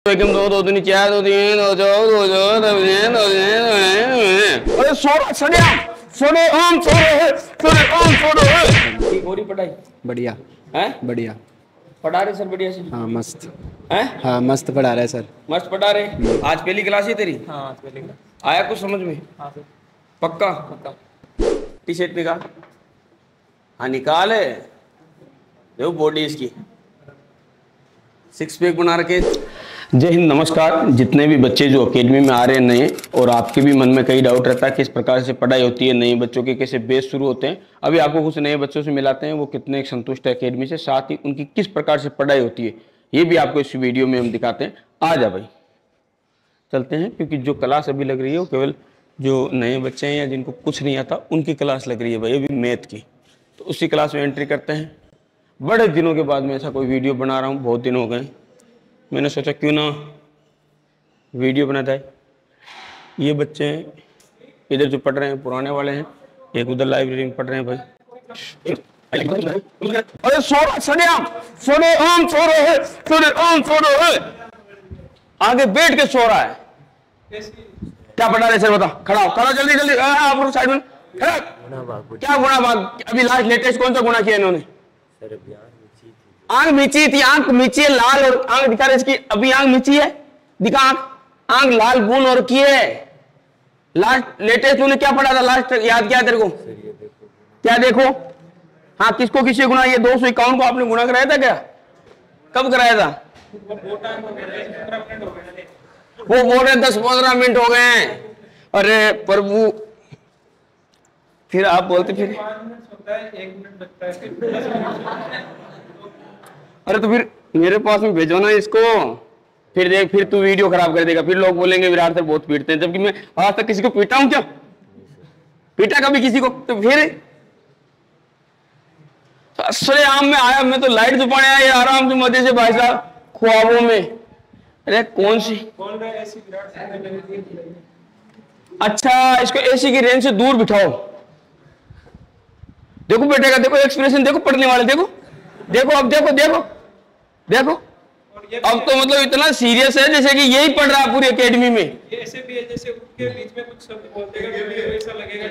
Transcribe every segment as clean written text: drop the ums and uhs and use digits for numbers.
दो दो दिन चार दो तीन दो दो दो दो दो अरे सोरा सड़िया सोरे ओम सोरे ठीक हो रही पढ़ाई बढ़िया है बढ़िया पढ़ा रहे सर बढ़िया से हाँ मस्त हैं हाँ मस्त पढ़ा रहे सर मस्त पढ़ा रहे आज पहली क्लास है तेरी हाँ आज पहले क्लास। आया कुछ समझ में हाँ सर पक्का पक्का। टी शर्ट निकाल हाँ निकाल है देखो बॉडी इसकी सिक्स पैक बना रखे। जय हिंद नमस्कार। जितने भी बच्चे जो एकेडमी में आ रहे हैं नए और आपके भी मन में कई डाउट रहता है किस प्रकार से पढ़ाई होती है, नए बच्चों के कैसे बेस शुरू होते हैं, अभी आपको कुछ नए बच्चों से मिलाते हैं वो कितने संतुष्ट है एकेडमी से, साथ ही उनकी किस प्रकार से पढ़ाई होती है ये भी आपको इस वीडियो में हम दिखाते हैं। आ जा भाई चलते हैं, क्योंकि जो क्लास अभी लग रही है वो केवल जो नए बच्चे हैं या जिनको कुछ नहीं आता उनकी क्लास लग रही है भाई अभी मैथ की। तो उसी क्लास में एंट्री करते हैं। बड़े दिनों के बाद मैं ऐसा कोई वीडियो बना रहा हूँ, बहुत दिन हो गए। मैंने सोचा क्यों ना वीडियो बना जाए। ये बच्चे हैं इधर जो पढ़ रहे हैं पुराने वाले हैं, एक उधर लाइब्रेरी में पढ़ रहे हैं भाई। अरे सोरा सड़िया सोरे ओम सोरे आगे बैठ के सो रहा है। क्या पढ़ा रहे सर बता। खड़ा हो खड़ा जल्दी जल्दी आप साइड में खड़ा। क्या गुना भाग अभी लास्ट लेटेस्ट कौन सा गुना किया इन्होंने? आंख मीची थी, आंख मीची है लाल और आंख दिखा रहे इसकी अभी आंख मीची है, दिखा आंख लाल गुण और की है। लास्ट लेटेस्ट तूने क्या पढ़ा था लास्ट याद क्या तेरे को? क्या देखो हाँ किसको किसी गुना ये 251 को आपने गुना कराया था क्या? कब कराया था? वो बोल रहे 10-15 मिनट हो गए हैं। अरे प्रभु फिर आप बोलते फिर अरे तो फिर मेरे पास में भेजो ना इसको, फिर देख फिर तू वीडियो खराब कर देगा, फिर लोग बोलेंगे विराट सर बहुत पीटते हैं, जबकि मैं आज तक किसी को पीटा हूं क्या? पीटा कभी किसी को? तो फिर असले आम में आया मैं तो लाइट दुपाने आया ये आराम से मजे से भाई साहब ख्वाबों में। अरे कौन सी? अच्छा इसको एसी की रेंज से दूर बिठाओ। देखो बेटे का देखो एक्सप्रेशन देखो, पढ़ने वाले देखो देखो अब देखो देखो देखो अब तो मतलब इतना सीरियस है जैसे कि यही पढ़ रहा है पूरी एकेडमी में। ये ऐसे भी है जैसे उसके बीच में कुछ शब्द बोल देगा ऐसा लगेगा।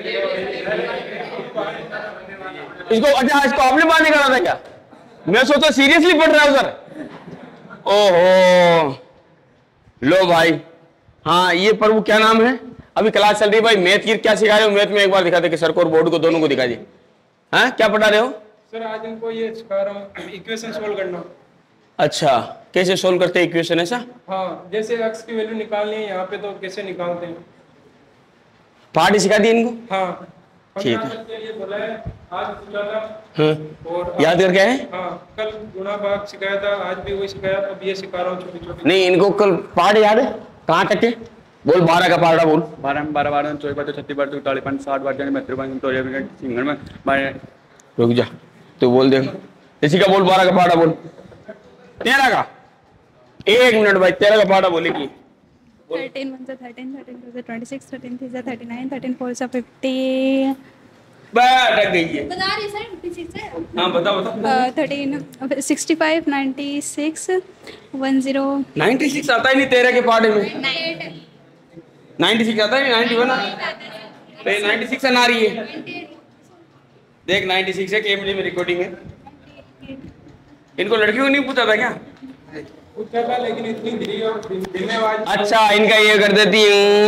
इसको अच्छा इसको आपने बात नहीं करा था क्या? मैं सोचा सीरियसली पढ़ रहा हूं सर। ओहो लो भाई हाँ ये प्रभु क्या नाम है? अभी क्लास चल रही है भाई मैथ की। क्या सिखा रहे हो मैथ में? एक बार दिखा दे कि सर को और बोर्ड को दोनों को दिखा दे। हाँ क्या पढ़ा रहे हो सर? आज इनको ये सिखा रहा हूँ इक्वेशन सोल्व करना। अच्छा कैसे सोल्व करते हैं इक्वेशन ऐसा? हाँ जैसे x की वैल्यू निकालनी है यहाँ पे तो कैसे निकालते हैं पार्ट सिखा दी इनको। हाँ ठीक है ये बोला है आज पूछा था। हाँ और याद करके आए? हाँ कल गुणा भाग सिखाया था, आज भी वही सिखाया, अब ये सिखा रहा हूँ छोटी छोटी। नहीं इनको कल पार्ट याद है कहाँ तक है? बोल 12 का पार्ट बोल। 12 24 32 36 32 43 60 62 सिंगल में रुक जा तो बोल दे इसी का बोल 12 का पार्ट बोल। 13 का 1 मिनट भाई 13 का पार्ट बोलेगी। 13 1 13 13 2 26 13 3 39 13 4 50 बैठ गई है। बता रही सर 56 है। हाँ बता बता 13 65 96 10 96 आता ही नहीं 13 के पार्ट में। 96 आता है 91 96 आ रही है देख 96 है कैमरे में रिकॉर्डिंग है। इनको लड़कियों को नहीं पूछा था क्या? पूछा था लेकिन इतनी धीमी आवाज। अच्छा इनका ये कर देती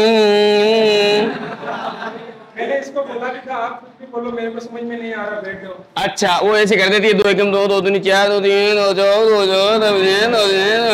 मैंने इसको बोला भी था आप कुछ भी बोलो मेरे को समझ में नहीं आ रहा बैठ जाओ। अच्छा वो ऐसे कर देती है 2 एकम 2 2 2 4 2 3 2 2 2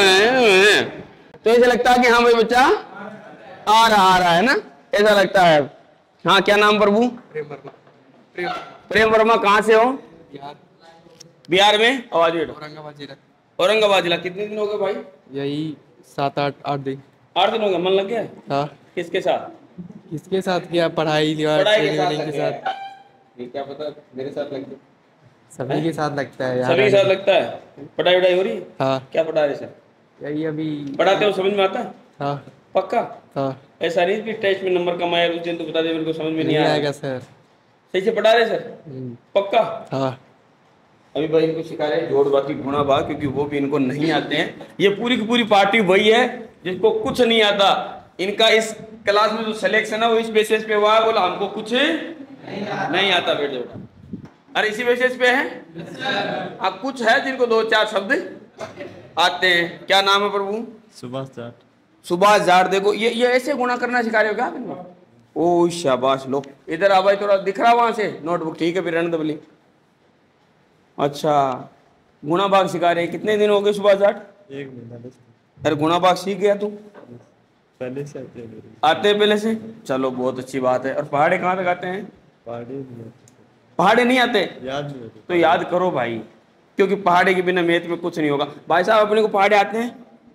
तो ऐसा लगता है कि हाँ भाई बच्चा आ रहा है ना, ऐसा लगता है। हाँ क्या नाम प्रभु? प्रेम वर्मा। कहाँ से हो? बिहार में। आवाज औरंगाबाद जिला। औरंगाबाद जिला। कितने दिन हो गए भाई? यही 7-8 दिन। 8 दिन हो गए। मन लग गया? हाँ किसके साथ? किसके साथ किया? पढ़ाई के साथ। क्या पता मेरे साथ लग गया। सभी के साथ लगता है यार। सभी के साथ लगता है। पढ़ाई वढ़ाई हो रही है? हाँ क्या पढ़ा रहे सर? यही अभी पढ़ाते हो समझ में आता है? हाँ पक्का? हाँ ऐसा नहीं कि टेस्ट में नंबर कम आया उस दिन तो बता दे मेरे को समझ में नहीं आएगा आएगा सर। सही से पढ़ा रहे सर? पक्का? हाँ अभी भाई इनको सिखा रहे हैं जोड़ बाकी गुणा भाग, क्योंकि वो भी इनको नहीं आते हैं। ये पूरी की पूरी पार्टी वही है जिसको कुछ नहीं आता। इनका इस क्लास में जो सिलेक्शन है वो इस बेसिस पे हुआ है, बोला हमको कुछ नहीं आता बेटे। अरे इसी बेसिस पे है। अब कुछ है जिनको 2-4 शब्द आते हैं। क्या नाम है प्रभु? सुभाष जाट। सुभाष जाट। देखो ये ऐसे गुणा करना सिखा रहे हो क्या इनको? ओ शाबाश। लो इधर आ भाई, थोड़ा दिख रहा वहां से नोटबुक। ठीक है फिर रहने दो बोली। अच्छा गुणा भाग सिखा रहे हैं। कितने दिन हो गए सुभाष जाट? 1 महीना बस। अरे गुणा भाग सीख गया तू? पहले से आते हैं। आते हैं पहले से? चलो बहुत अच्छी बात है। और पहाड़े कहाँ तक आते हैं? पहाड़ी पहाड़े नहीं आते। नहीं आते? याद नहीं होती। तो याद करो भाई, क्योंकि पहाड़े के बिना मैथ में कुछ नहीं होगा। भाई साहब अपने को पहाड़े आते हैं?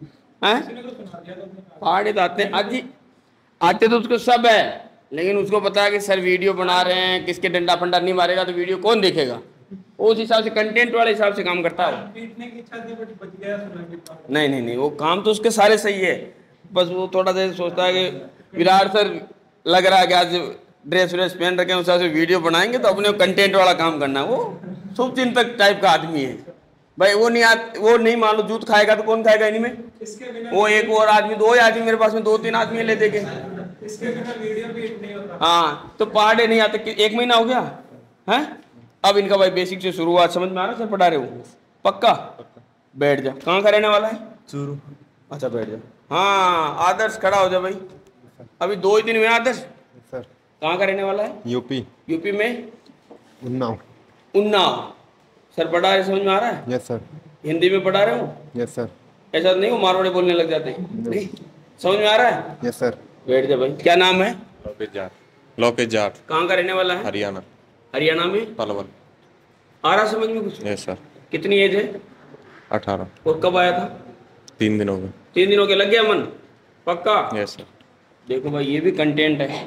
पहाड़े तो आते हैं। आज आते तो उसको सब है, लेकिन उसको पता है कि सर वीडियो बना रहे हैं, किसके डंडा फंडा नहीं मारेगा तो वीडियो कौन देखेगा। उस हिसाब से कंटेंट वाले हिसाब से काम करता है। पीटने की इच्छा थी बट बच गया सुना। नहीं, वो काम तो उसके सारे सही है, बस वो थोड़ा देर सोचता है कि विराट सर लग रहा है कि आज ड्रेस व्रेस पहन रखे हैं, उस हिसाब से वीडियो बनाएंगे तो अपने कंटेंट वाला काम करना है। वो शुभचिंतक टाइप का आदमी है भाई। वो नहीं मान लो जूत खाएगा तो कौन खाएगा इन्हीं में? इसके बिना वो एक और आदमी, 2 आदमी मेरे पास में, 2-3 आदमी ले देंगे। इसके बिना वीडियो भी नहीं होता। हाँ तो पहाड़े नहीं आते। 1 महीना हो गया है। अब इनका भाई बेसिक से शुरुआत समझ में आ रहा है? सर पढ़ा रहे हो पक्का? बैठ जा। कहाँ का रहने वाला है? चूरू। अच्छा बैठ जा। हाँ आदर्श खड़ा हो जा भाई। अभी 2 ही दिन हुए आदर्श। सर कहाँ का रहने वाला है? यूपी। यूपी में उन्नाव। उन्नाव। सर पढ़ा रहे, समझ में आ रहा है? Yes sir. हिंदी में पढ़ा रहे हो? Yes sir. ऐसा नहीं हो मारवाड़ी बोलने लग जाते हैं? नहीं समझ में आ रहा है? Yes sir. बैठ जा भाई। क्या नाम है? लोकेश जाट। कहाँ का रहने वाला है? हरियाणा। हरियाणा में? पलवल। आ रहा समझ में कुछ? Yes sir. कितनी एज है? 18। और कब आया था? 3 दिन हो गए। 3 दिनों के लग गया मन पक्का? Yes sir. देखो भाई ये भी कंटेंट है।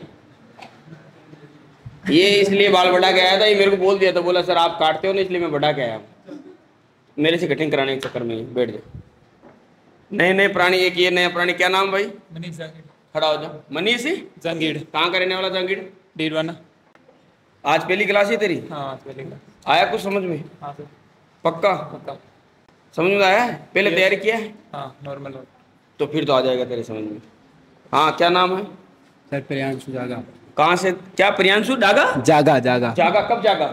ये इसलिए बाल बढ़ा के आया था, ये मेरे को बोल दिया था, बोला सर आप काटते हो ना इसलिए मैं बढ़ा के आया। मेरे से कटिंग कराने के चक्कर में बैठ जा। नए प्राणी एक ये नया प्राणी। क्या नाम भाई? मनीष जाकिर। खड़ा हो जा। मनीष जंगीड़। कहाँ का रहने वाला? जंगीड़। डीडवाना। आज पहली क्लास है तेरी? हाँ पहले का। आया कुछ समझ में? हाँ सर। पक्का? पक्का। समझ में आया है? पहले तैयारी किया है? हाँ नॉर्मल। तो फिर तो आ जाएगा तेरे समझ में। हाँ क्या नाम है? सर प्रियांशु जागा। कहाँ से? क्या प्रियांशु डागा? जागा। जागा कब जागा?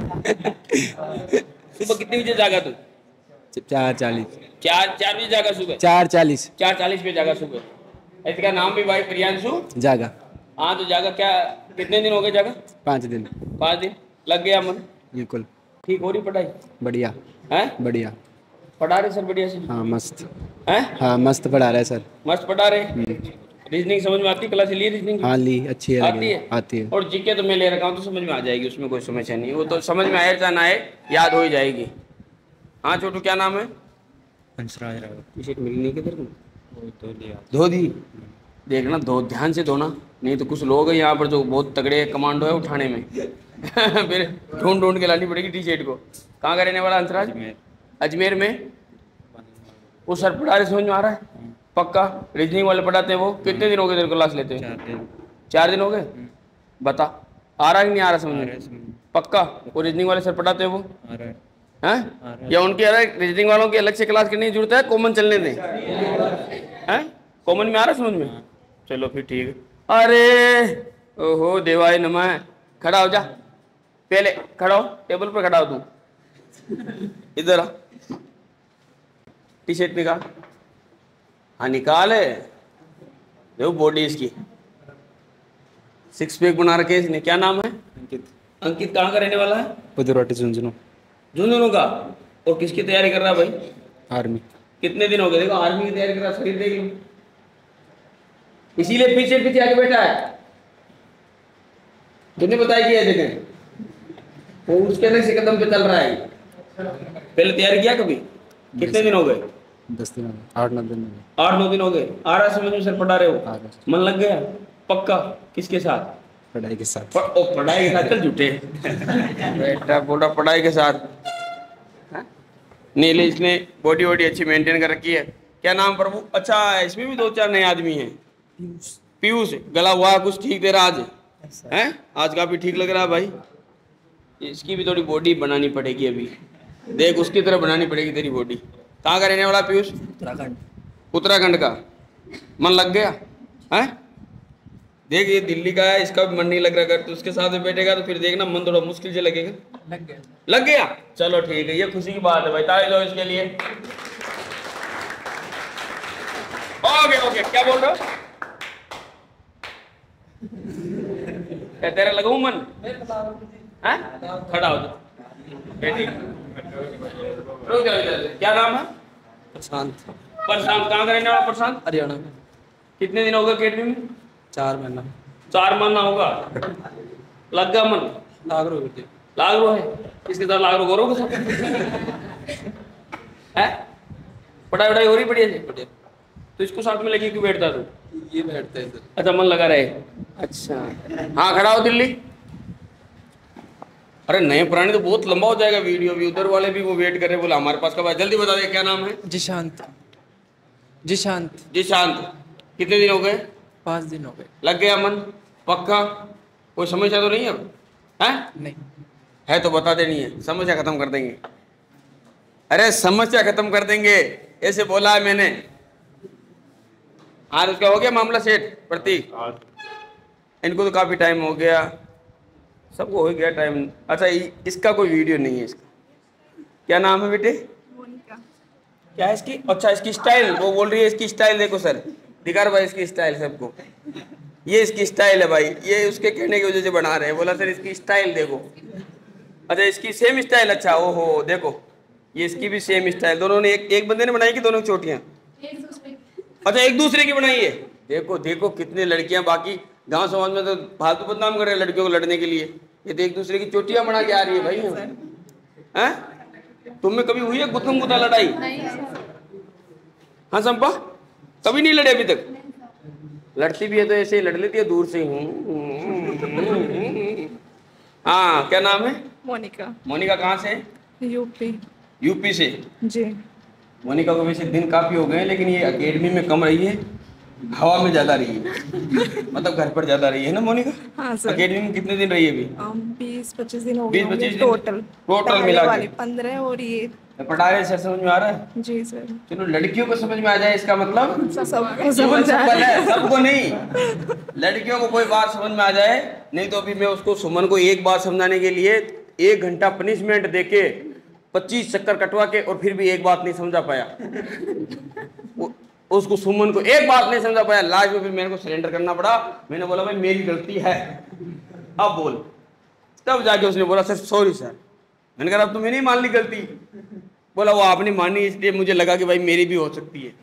सुबह कितने बजे जागा तू? 4:40। 4 बजे जागा सुबह? 4:40 4:40 पे जागा सुबह। इसका नाम भी भाई प्रियांशु जागा। हाँ तो जागा। क्या कितने दिन हो गए जागा? 5 दिन। 5 दिन लग गया मन? बिल्कुल। ठीक हो रही पढ़ाई? बढ़िया। है? बढ़िया। पढ़ा रहे सर बढ़िया से? हाँ मस्त। हैं? हाँ मस्त पढ़ा रहा है सर। मस्त पढ़ा रहे। रीजनिंग समझ में आती है? क्लास लिए रीजनिंग? हाँ ली अच्छी है। आती है? आती है। और जीके तो मैं ले रखा हूँ तो समझ में आ जाएगी, उसमें कोई समस्या नहीं। वो तो समझ में आए चाहे ना आए याद हो ही जाएगी। हाँ छोटू क्या नाम है? हंसराज रावत। टी शर्ट मिली नहीं किधर को? वो तो लिया। धो दी? देखना धो, ध्यान से धोना, नहीं तो कुछ लोग हैं यहाँ पर जो बहुत तगड़े कमांडो है उठाने में। फिर ढूंढ के लानी पड़ेगी टी शर्ट को। कहाँ का रहने वाला हंसराज? अजमेर में। वो सर पढ़ा रहे, समझ में आ रहा है? पक्का? रीजनिंग वाले पढ़ाते हैं वो? कितने दिन हो गए तेरे को क्लास लेते हैं? 4 दिन। 4 दिन हो गए। बता आ रहा है कि नहीं आ रहा समझ में? पक्का? वो रीजनिंग वाले सर पढ़ाते हैं वो? आ रहा है। हैं? या उनकी अलग रीजनिंग वालों की अलग से क्लास करने की जरूरत है? कॉमन चलने दें? हैं? कॉमन में आ रहा समझ में? चलो फिर ठीक है। अरे ओहो देवाय नमः। खड़ा हो जा। पहले खड़ा हो, टेबल पर खड़ा हो तू। इधर आ। टी शर्ट निकाल। हाँ निकाल है। देखो बॉडी इसकी 6 पैक बना रखे इसने। क्या नाम है? अंकित। अंकित कहाँ का रहने वाला है? पुदुरोटी झुंझुनू। झुंझुनू का। और किसकी तैयारी कर रहा है भाई? आर्मी। कितने दिन हो गए? देखो आर्मी की तैयारी कर रहा है, शरीर देख लो। इसीलिए पीछे पीछे आके बैठा है। तुमने बताया कि है जगह वो उसके अलग से कदम पे चल रहा है। पहले तैयारी किया कभी? कितने दिन हो गए? 10 दिन हो गए। 8-9 दिन हो गए। 8-9 दिन हो गए। आ रहा समझ में? सर पढ़ा रहे हो? आ रहा। मन लग गया पक्का? किसके साथ? पढ़ाई के साथ। पढ़ाई के साथ? चल झूठे। बेटा बोला पढ़ाई के साथ। नीले इसने बॉडी वॉडी अच्छी मेंटेन कर रखी है। क्या नाम प्रभु? अच्छा इसमें भी 2-4 नए आदमी हैं। पीयूष। गला हुआ कुछ ठीक तेरा आज है? आज काफी ठीक लग रहा है भाई। इसकी भी थोड़ी बॉडी बनानी पड़ेगी अभी। देख उसकी तरह बनानी पड़ेगी तेरी बॉडी। कहाँ का रहने वाला पीयूष? उत्तराखंड। उत्तराखंड का। मन लग गया है? देख ये दिल्ली का है, इसका भी मन नहीं लग रहा। अगर तू उसके साथ में बैठेगा तो फिर देखना मन थोड़ा मुश्किल से लगेगा। लग गया। लग गया, चलो ठीक है, ये खुशी की बात है भाई, ताली दो इसके लिए। ओके ओके, क्या बोल रहे हो? क्या तेरा लगाऊं मन? हैं? खड़ा हो जा बेटी। रुक जाओ इधर। क्या नाम है? प्रशांत। प्रशांत। कहाँ का रहने वाला प्रशांत? हरियाणा में। कितने दिन हो गए अकेडमी में? 4 महीना। 4 महीना होगा। लग गया मन? लाख रुपए। लाख रो है इसके साथ, लाख रो गौरव के साथ है। पढ़ाई वढ़ाई हो रही बढ़िया से? बढ़िया। तो इसको साथ में लेके क्यों बैठता तू? ये बैठते हैं सर। अच्छा मन लगा रहे। अच्छा हाँ, खड़ा हो दिल्ली। अरे नए पुराने तो बहुत लंबा हो जाएगा वीडियो भी, उधर वाले भी वो वेट कर रहे, बोला हमारे पास कब आए, जल्दी बता दे क्या नाम है? जिशांत। जिशांत। जी शांत। कितने दिन हो गए? 5 दिन हो गए। लग गया मन पक्का? कोई समस्या तो नहीं है अब? हैं? नहीं है तो बता देनी है, समस्या खत्म कर देंगे। अरे समस्या खत्म कर देंगे ऐसे बोला है मैंने। हाँ उसका हो गया मामला सेट प्रतीक? इनको तो काफी टाइम हो गया, सबको हो गया टाइम। अच्छा इसका कोई वीडियो नहीं है इसका। क्या नाम है बेटे? मोनिका। क्या है इसकी? अच्छा इसकी स्टाइल, वो बोल रही है इसकी स्टाइल देखो सर, दिखा रहा भाई इसकी स्टाइल सबको। ये इसकी स्टाइल है भाई, ये उसके कहने की वजह से बना रहे हैं। बोला सर इसकी स्टाइल देखो। अच्छा इसकी सेम स्टाइल? अच्छा ओहो देखो ये इसकी भी सेम स्टाइल। दोनों ने एक बंदे ने बनाई कि दोनों चोटियां? अच्छा एक दूसरे की बनाई है। देखो देखो कितनी लड़कियां, बाकी गांव समाज में तो फालतू बदनाम कर रहे हैं लड़कियों को लड़ने के लिए, ये तो एक दूसरे की चोटियां बना के आ रही है भाई। हैं? तुम में कभी हुई है गुत्थम गुत्था लड़ाई? हाँ संपा, कभी नहीं लड़े अभी तक? लड़ती भी है तो ऐसे ही लड़ लेती है दूर से ही। हाँ क्या नाम है? मोनिका। मोनिका कहाँ से? यूपी। यूपी से। जी। मोनिका को वैसे दिन काफी हो गए हैं, लेकिन ये अकेडमी में कम रही है, हवा में ज्यादा रही है। मतलब घर पर ज्यादा रही है ना मोनिका? हाँ सर। अकेडमी में कितने दिन रही है अभी? 20-25 दिन हो गए 20-25 दिन? टोटल। टोटल मिला के 15 और ये। पढ़ा रहे सर, समझ में आ रहा है? जी सर। चलो लड़कियों को समझ में आ जाए इसका मतलब सबको समझ आ रहा है। सबको नहीं, लड़कियों को कोई बात समझ में आ जाए। नहीं तो अभी मैं उसको सुमन को एक बात समझाने के लिए 1 घंटा पनिशमेंट देके 25 चक्कर कटवा के और फिर भी एक बात नहीं समझा पाया। उसको सुमन को एक बात नहीं समझा पाया। लास्ट में फिर मेरे को सरेंडर करना पड़ा। मैंने बोला भाई मेरी गलती है, अब बोल। तब जाके उसने बोला सर सॉरी सर। मैंने कहा अब तुम्हें नहीं मान ली गलती? बोला वो आपने मानी इसलिए मुझे लगा कि भाई मेरी भी हो सकती है।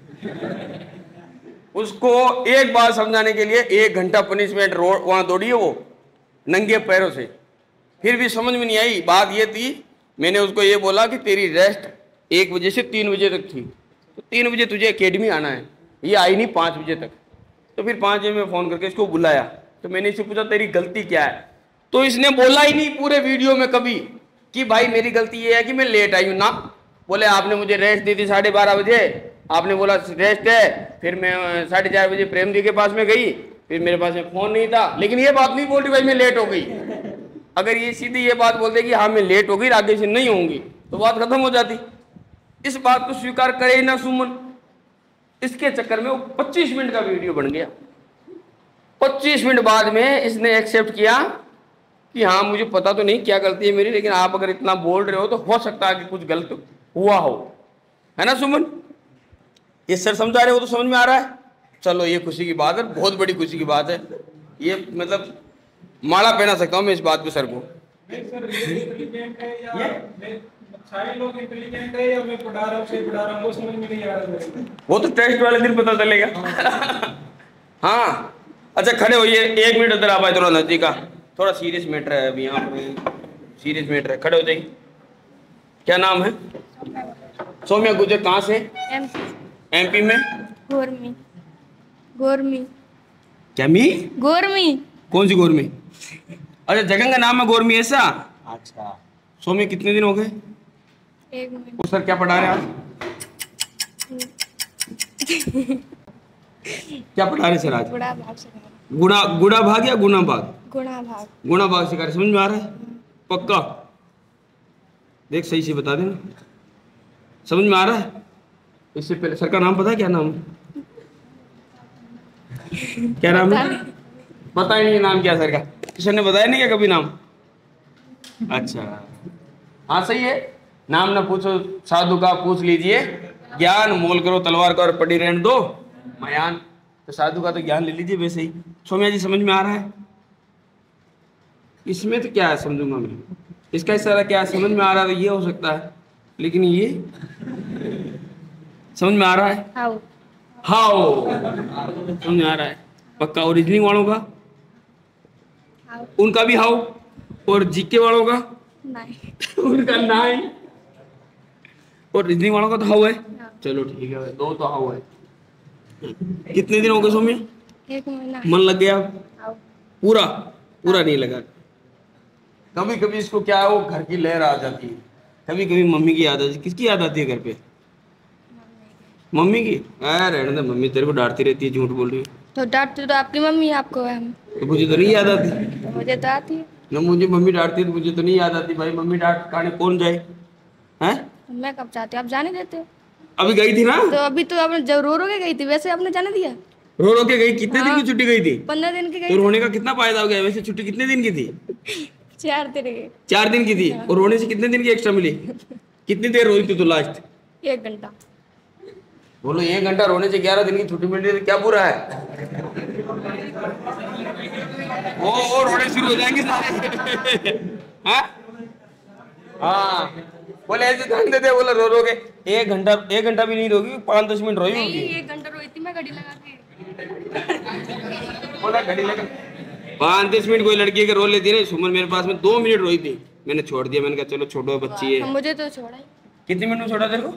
उसको एक बात समझाने के लिए 1 घंटा पनिशमेंट रोड वहां दौड़ी है वो नंगे पैरों से, फिर भी समझ में नहीं आई। बात ये थी, मैंने उसको ये बोला कि तेरी रेस्ट 1 बजे से 3 बजे तक थी, तो 3 बजे तुझे एकेडमी आना है। ये आई नहीं 5 बजे तक। तो फिर 5 बजे में फ़ोन करके इसको बुलाया, तो मैंने इससे पूछा तेरी गलती क्या है? तो इसने बोला ही नहीं पूरे वीडियो में कभी कि भाई मेरी गलती ये है कि मैं लेट आई हूँ ना। बोले आपने मुझे रेस्ट दी थी 12:30 बजे, आपने बोला रेस्ट है, फिर मैं 4:30 बजे प्रेम दी के पास में गई, फिर मेरे पास में फ़ोन नहीं था। लेकिन ये बात नहीं बोल रही भाई मैं लेट हो गई। अगर ये सीधी ये बात बोलते कि हाँ मैं लेट हो गई, आगे से नहीं होंगी, तो बात खत्म हो जाती। इस बात को स्वीकार करे ना सुमन। इसके चक्कर में वो 25 मिनट का वीडियो बन गया। 25 मिनट बाद में इसने एक्सेप्ट किया कि हाँ मुझे पता तो नहीं क्या गलती है मेरी, लेकिन आप अगर इतना बोल रहे हो तो हो सकता है कि कुछ गलत हुआ हो, है ना सुमन? ये सर समझा रहे हो तो समझ में आ रहा है। चलो ये खुशी की बात है, बहुत बड़ी खुशी की बात है। ये मतलब माला पहना सकता हूँ मैं इस बात पे सर को। सर इंटेलिजेंट है या मैं सारे लोग इंटेलिजेंट है या मैं पढ़ा रहा हूँ से पढ़ा रहा हूँ, वो समझ में नहीं आ रहा। वो तो टेस्ट वाले दिन पता चलेगा। हाँ अच्छा खड़े होइए, 1 मिनट इधर आ पाए, थोड़ा नजदीक का, थोड़ा सीरियस मैटर है अभी यहाँ पर, सीरियस मैटर है। खड़े हो जाइए। क्या नाम है? सौम्या गुजर। कहाँ से? MP में। गोरमी। गोरमी। क्या मी? गोरमी। कौन सी गोरमी? अच्छा जगह का नाम है गोरमी, ऐसा? अच्छा। सौम्या कितने दिन हो गए? 1 मिनट। वो सर क्या पढ़ा रहे आज? क्या पढ़ा रहे सर आज? गुड़ा भाग सिखा रहे। गुड़ा भाग या गुना भाग? गुणा भाग। गुणा भाग सिखा रहे, समझ में आ रहा है? पक्का? देख सही से बता देना, समझ में आ रहा है? इससे पहले सर का नाम पता है, क्या नाम है? क्या नाम है? पता ही नहीं नाम क्या सर का, किशन ने बताया नहीं क्या कभी नाम? अच्छा हाँ सही है, नाम ना पूछो साधु का पूछ लीजिए ज्ञान, मोल करो तलवार का और पड़ी रहने दो मयान। तो साधु का तो ज्ञान ले लीजिए वैसे ही। सौम्या जी समझ में आ रहा है? इसमें तो क्या है समझूंगा मैं, इसका इशारा क्या है समझ में आ रहा है, तो ये हो सकता है, लेकिन ये समझ में आ रहा है? हाउ हाउ समझ में आ रहा है पक्का। और रीजनिंग वालों का, हाउ उनका भी हाउ, और जीके वालों का नहीं उनका नहीं, और रीजनिंग वालों का तो हाउ है। चलो ठीक है, दो तो हाउ है। कितने दिन हो गए सौम्या? 1 महीना मन लग गया? हाउ पूरा पूरा नहीं लगा। कभी कभी इसको क्या है, वो घर की लहर आ जाती है, कभी कभी मम्मी की याद आती है। किसकी याद आती है घर पे? मम्मी की। रहने दे, मम्मी तेरे को डांटती रहती है, झूठ बोल रही है। तो डांटती तो आपकी मम्मी आपको है, तो मुझे तो नहीं याद आती मुझे तो आती है। ना, मुझे मम्मी डांटती है तो मुझे तो नहीं याद आती भाई। मम्मी डांट खाने कौन जाए हैं? मैं कब चाहती हूँ, आप जाने देते हो। अभी गई थी ना, तो अभी तो आपने जब रो के गई थी, वैसे आपने जाने दिया। रो रो के गई। कितने दिन की छुट्टी गई थी? 15 दिन की तो गई रोने का कितना फायदा हो गया? वैसे छुट्टी कितने दिन की थी? 4 दिन की 4 दिन की थी। और रोने से कितने दिन की एक्स्ट्रा मिली? कितनी देर रोई थी तू लास्ट? 1 घंटा। बोलो 1 घंटा रोने से 11 दिन की छुट्टी मिल रही है, तो क्या बुरा है? वो रोने शुरू हो जाएंगे सारे। हाँ बोले ऐसे ध्यान देते, बोला रो रो के 1 घंटा भी नहीं रोगी, 5-10 मिनट रोई होगी। 1 घंटा रोई थी मैं घड़ी लगा के। बोला घड़ी लगा 5-10 मिनट कोई लड़की के रो लेती है। सुमन मेरे पास में 2 मिनट रोई थी, मैंने छोड़ दिया। मैंने कहा चलो छोड़ो, बच्ची है। मुझे तो छोड़ा ही। कितने मिनट में छोड़ा तेरे को?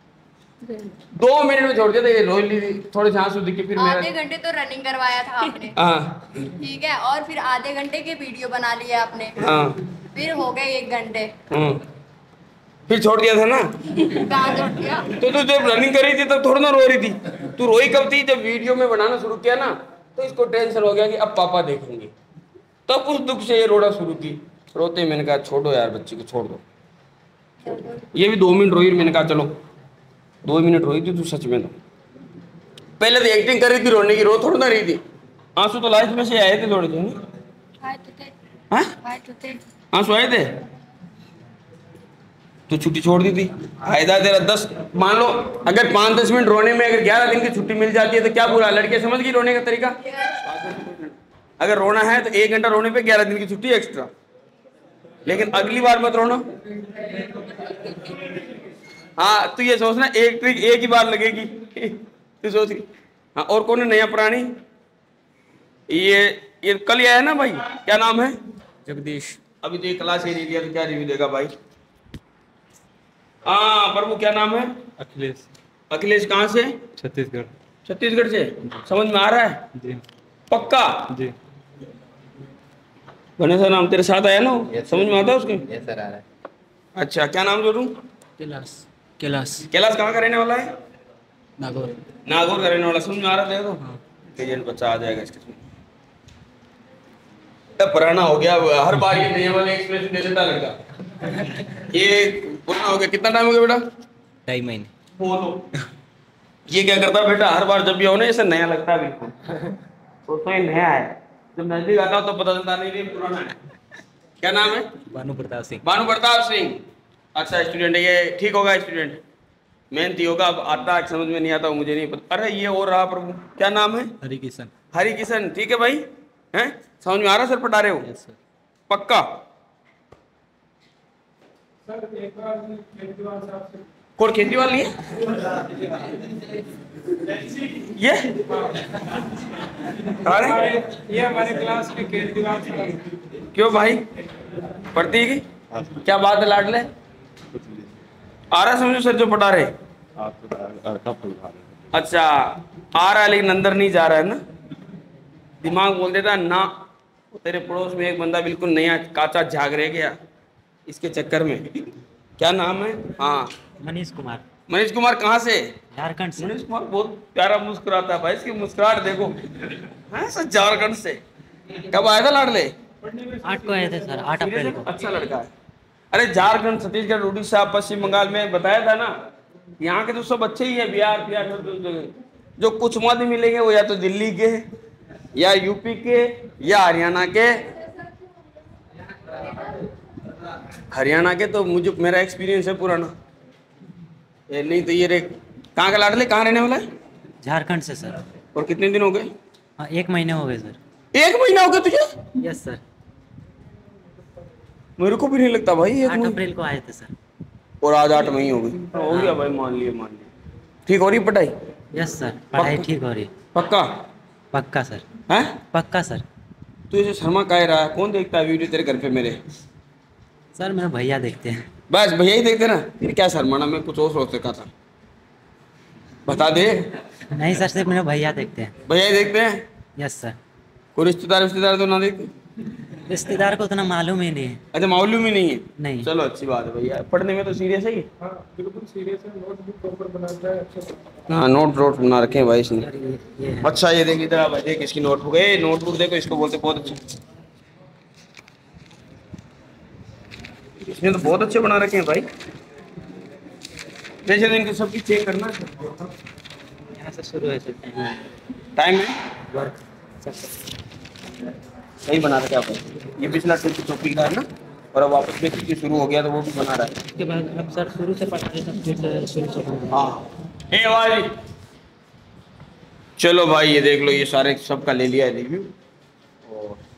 2 मिनट में छोड़ दिया था। ये रोई ली थी, थोड़ी झांसू दिखी, फिर मेरा आधे घंटे तो रनिंग करवाया था आपने, हाँ ठीक है, और फिर आधे घंटे के वीडियो बना लिए आपने, हाँ फिर हो गए 1 घंटे। फिर छोड़ दिया था ना। कहाँ छोड़ दिया? तो तू जब रनिंग कर रही थी तब थोड़ा ना रो रही थी। तू रोई कब थी? जब वीडियो में बनाना शुरू किया ना, तो इसको टेंशन हो गया कि अब पापा देखेंगे, तब उस दुख से ये रोना शुरू की। रोते मैंने कहा छोड़ो यार, बच्ची को छोड़ दो। ये भी 2 मिनट रोई, मैंने कहा चलो 2 मिनट रोई थी तू सच में। तो पहले तो एक्टिंग कर रही थी रोने की, रो थोड़ा ना रही थी। आंसू तो लास्ट में से आए थे थोड़े से। आए तो थे, हाँ आए तो थे। आंसू आए थे तो छुट्टी छोड़ दी थी। फायदा तेरा 10, मान लो अगर 5-10 मिनट रोने में अगर 11 दिन की छुट्टी मिल जाती है तो क्या बुरा? लड़के समझ गई रोने का तरीका। अगर रोना है तो 1 घंटा रोने पे 11 दिन की छुट्टी एक्स्ट्रा, लेकिन अगली बार मत रोना। हाँ तू ये सोचना, एक ट्रिक एक ही बार लगेगी। तू सोच रही। हाँ और कौन है नया प्राणी? ये कल ही आया ना भाई, क्या नाम है? जगदीश। अभी तो ये क्लास ही नहीं लिया तो क्या रिव्यू देगा भाई? हाँ प्रभु क्या नाम है? अखिलेश। अखिलेश कहाँ से? छत्तीसगढ़। छत्तीसगढ़ से। समझ में आ रहा है? जी पक्का? जी। गणेश नाम तेरे साथ आया ना, समझ में आता है उसके? यस सर, आ रहा है। अच्छा क्या नाम जोड़ू? कैलाश। कैलाश। कैलाश कहाँ का रहने वाला है? नागौर। नागौर का रहने वाला। समझ में आ रहा है? तो एजेंट बच्चा आ जाएगा इसके। तब पुराना हो गया, हर बार ये नए वाले एक्सप्रेशन दे देता लड़का। ये पुराना हो गया। कितना टाइम हो गया बेटा? 2.5 महीने। बोलो ये क्या करता बेटा? हर बार जब भी हो ना ऐसा नया लगता है बिल्कुल, तो ये नया है। जब नजदीक आता हो तो पता चलता नहीं पुराना है। क्या नाम है? भानु प्रताप सिंह। भानु प्रताप सिंह। अच्छा स्टूडेंट है ये, ठीक होगा स्टूडेंट, मेहनती होगा। अब आता है समझ में नहीं आता मुझे नहीं पता। अरे ये और रहा प्रभु, क्या नाम है? हरि किशन। हरि किशन। ठीक है भाई, हैं समझ में आ रहा सर पढ़ा रहे हो? Yes sir. पक्का? सर एक बार केजरीवाल साहब से कौन केजरीवाल नहीं है? ये अरे ये हमारे क्लास के केजरीवाल साहब। क्यों भाई पढ़ती है की? क्या बात है लाडले? आ रहा समझो सर जो पढ़ा रहे? अच्छा आ रहा है लेकिन अंदर नहीं जा रहा है ना, दिमाग बोल देता ना। तेरे पड़ोस में एक बंदा बिल्कुल नया काचा झाग रह गया इसके चक्कर में। क्या नाम है? हाँ मनीष कुमार। मनीष कुमार कहाँ से? झारखंड से। मनीष कुमार बहुत प्यारा मुस्कुराता है भाई, इसकी मुस्कुराहट देखो। हाँ सर झारखंड से। कब आया था लाडले? 8 को आए थे सर, 8 अप्रैल को। अच्छा लड़का है। अरे झारखंड, छत्तीसगढ़, उड़ीसा, पश्चिम बंगाल में बताया था ना, यहाँ के तो सब अच्छे ही है, बिहार बिहार जो कुछ मत मिलेंगे वो या तो दिल्ली के, या यूपी के, या हरियाणा के। हरियाणा के तो मुझे मेरा एक्सपीरियंस है पुराना। ये नहीं तो ये रे, कहाँ का लाडले, कहाँ रहने वाला है? झारखंड से सर। और कितने दिन हो गए? हाँ 1 महीने हो गए सर। 1 महीना हो गया तुझे? Yes sir. मेरे को भी नहीं लगता भाई 1 8 महीना। अप्रैल को आए थे सर। और आज 8 महीने हो गए। हो गया भाई, मान लिया। ठीक हो रही पढ़ाई? यस सर, पढ़ाई ठीक हो रही। पक्का? पक्का सर। हैं? पक्का सर। तू इसे शर्मा काहे रहा है? कौन देखता है वीडियो तेरे घर पे मेरे? सर मेरे भैया देखते हैं। बस भैया ही देखते ना, फिर क्या शर्माना, मैं कुछ और सोच रखा था। बता दे। नहीं सर, सिर्फ मेरे भैया देखते हैं। भैया ही देखते हैं? Yes sir. कोई रिश्तेदार तो ना देखते? रिश्तेदार को उतना मालूम ही नहीं है। अच्छा, मालूम ही नहीं है? नहीं। चलो अच्छी बात है भैया, पढ़ने में तो सीरियस है ये। हाँ बिल्कुल सीरियस है, नोटबुक प्रॉपर बनाता है, अच्छा। हाँ, नोट बना रखे हैं भाई इसने। सर ये है। अच्छा ये देख इधर भाई, देख इसकी नोटबुक है। नोटबुक देखो, इसको बोलते बहुत अच्छे, इसने तो बहुत अच्छे बना रखे हैं भाई। जैसे तो इनके सबकी चेक करना है। यहाँ से शुरू है सर। टाइम है वर्क सही बना रखा है भाई। ये पिछला ट्रिप टॉपिक का है ना, और अब वापस बेसिक की शुरू हो गया तो वो भी बना रहा है। उसके बाद अब सर शुरू से पढ़ाई सब फिर से शुरू से पढ़ाई। हाँ ए भाई, चलो भाई ये देख लो, ये सारे सबका ले लिया है रिव्यू। और